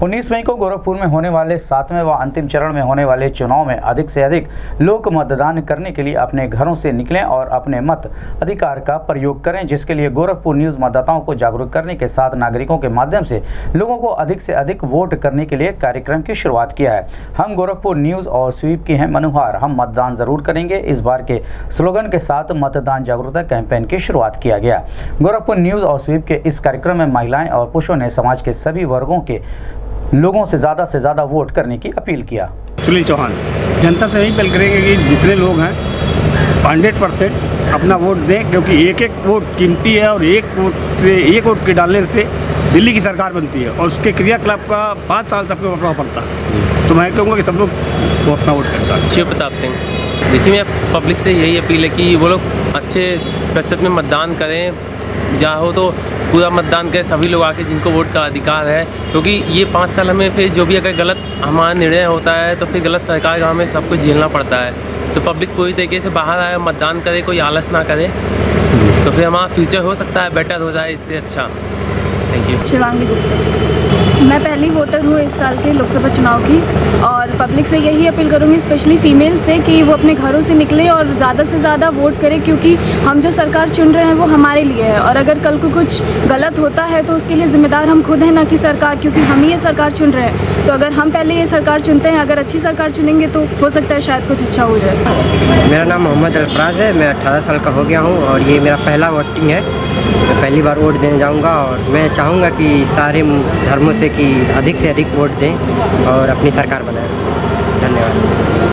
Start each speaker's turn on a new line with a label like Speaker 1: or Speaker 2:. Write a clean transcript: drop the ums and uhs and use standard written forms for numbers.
Speaker 1: 19 मई को गोरखपुर में होने वाले 7वें व अंतिम चरण में होने वाले चुनाव में अधिक से अधिक लोग मतदान करने के लिए अपने घरों से निकलें और अपने मत अधिकार का प्रयोग करें, जिसके लिए गोरखपुर न्यूज़ मतदाताओं को जागरूक करने के साथ नागरिकों के माध्यम से लोगों को अधिक से अधिक वोट करने के लिए कार्यक्रम की शुरुआत किया है। हम गोरखपुर न्यूज़ और स्वीप की हैं मनुहार, हम मतदान जरूर करेंगे। इस बार के स्लोगन के साथ मतदान जागरूकता कैंपेन की शुरुआत किया गया। गोरखपुर न्यूज़ और स्वीप के इस कार्यक्रम में महिलाएं और पुरुषों ने समाज के सभी वर्गों के लोगों से ज़्यादा वोट करने की अपील किया।
Speaker 2: सुनील चौहान जनता से यही अपील करेंगे कि जितने लोग हैं 100% अपना वोट दें, क्योंकि एक एक वोट कीमती है और एक वोट के डालने से दिल्ली की सरकार बनती है और उसके क्रियाकलाप का 5 साल सबको प्रभाव पड़ता है। तो मैं कहूँगा कि सब लोग वो अपना वोट करता है।
Speaker 3: शिव प्रताप सिंह। देखिए, मैं पब्लिक से यही अपील है कि वो लोग अच्छे प्रतिशत में मतदान करें, जहाँ हो तो पूरा मतदान करें सभी लोग आके जिनको वोट का अधिकार है, क्योंकि ये 5 साल में फिर जो भी अगर गलत हमारा निर्णय होता है तो फिर गलत सरकार का हमें सब कुछ झेलना पड़ता है। तो पब्लिक पूरी तरीके से बाहर आए, मतदान करे, कोई आलस ना करे, तो फिर हमारा फ्यूचर हो सकता है बेटर हो जाए इससे अच्छा। Thank you.
Speaker 4: शिवांगी गुप्ता। मैं पहली वोटर हूँ इस साल के लोकसभा चुनाव की, और पब्लिक से यही अपील करूँगी, स्पेशली फीमेल से, कि वो अपने घरों से निकले और ज़्यादा से ज़्यादा वोट करें, क्योंकि हम जो सरकार चुन रहे हैं वो हमारे लिए है, और अगर कल को कुछ गलत होता है तो उसके लिए जिम्मेदार हम खुद हैं, ना कि सरकार, क्योंकि हम ही ये सरकार चुन रहे हैं। तो अगर हम पहले ये सरकार चुनते हैं, अगर अच्छी सरकार चुनेंगे तो हो सकता है शायद कुछ अच्छा हो जाए।
Speaker 5: मेरा नाम मोहम्मद अल्फराज है, मैं 18 साल का हो गया हूँ और ये मेरा पहला वोटिंग है। मैं पहली बार वोट देने जाऊँगा और मैं चाहूँगा कि सारे धर्मों से कि अधिक से अधिक वोट दें और अपनी सरकार बनाएं। धन्यवाद।